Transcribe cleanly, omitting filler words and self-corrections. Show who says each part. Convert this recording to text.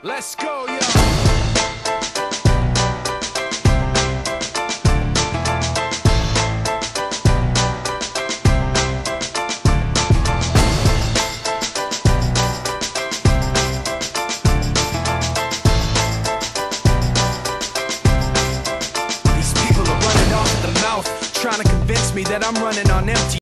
Speaker 1: Let's go, yo. These people are running off at the mouth, trying to convince me that I'm running on empty.